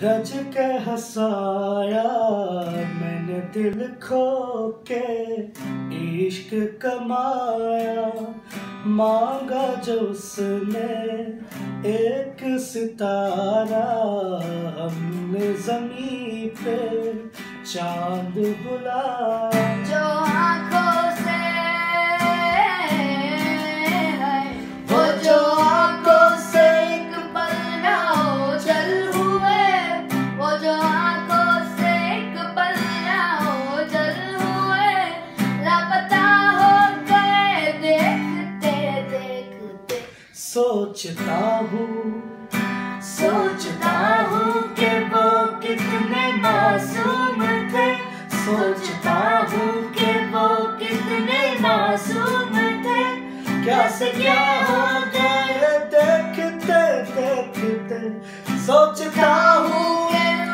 रज के हंसाया मैंने दिल खो के, इश्क कमाया मांगा जो उसने एक सितारा, हमने जमीन पे चांद बुलाया। जो आँखों से है वो जो आँखों से एक पल ना ओझल हुए, वो जो आँखों से एक पल ना ओझल हुए, लापता हो गए देखते देखते। सोचता हूँ कि वो कितने मासूम थे, सोचता हूँ कि वो कितने मासूम थे, क्या से क्या हो गए देखते देखते। सोचता हूँ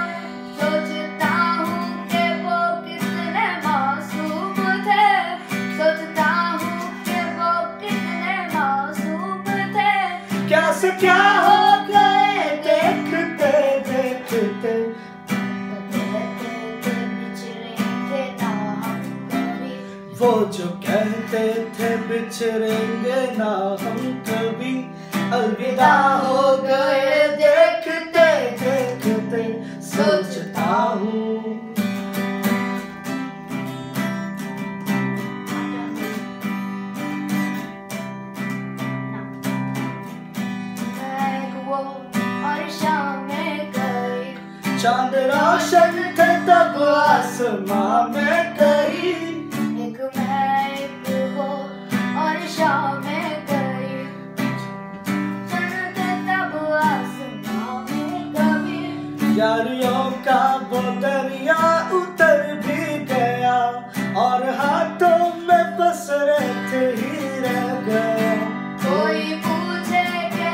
कि वो कितने मासूम थे, सोचता हूँ कि वो कितने मासूम थे, क्या से क्या हो गए देखते देखते। वो जो कहते थे बिछड़ेंगे ना हम कभी, अलविदा हो गए देखते देखते। सोचता हूँ और शामें गई, चांद रोशन थे तब आसमां में कहीं, एक मैं एक वो और शामें गई, चलते तब आसमां में कभी। यारियों का वो दरिया उतर भी गया और हाथों में बस रेत ही रह गया। कोई पूछे के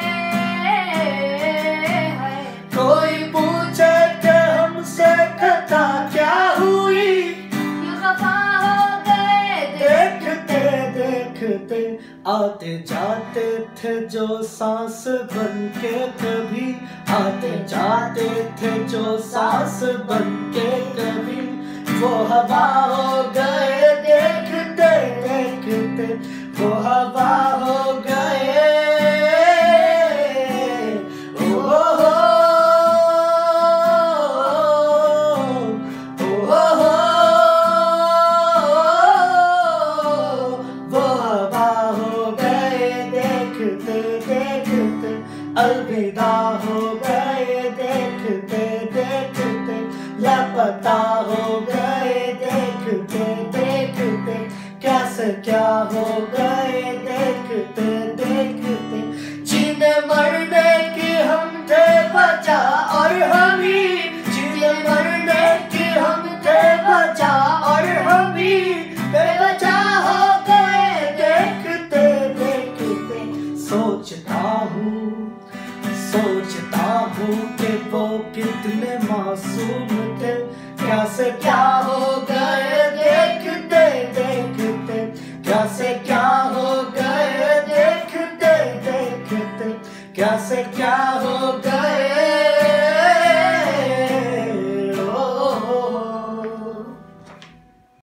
है, कोई पूछे कि हमसे खता क्या हुई, क्यों खफा हो गए देखते देखते। आते जाते थे जो सांस बन के कभी, आते जाते थे जो सांस बन के कभी, वो हवा हो गए देखते देखते, वो हवा हो गए। ओ हो हो, ओ हो हो, वो हवा हो गए देखते देखते, अलविदा हो गए देखते देखते, लापता हो गए देखते देखते, क्या से क्या हो गए देखते देखते। जीने मरने की हम थे बचा और हम ही, जीने मरने की हम थे बचा और हम ही बेवजह हो गए देखते देखते। सोचता हूँ कि वो कितने मासूम थे, क्या से क्या हो गए देखते देखते, क्या से क्या हो गए देखते देखते, क्या से क्या हो गए।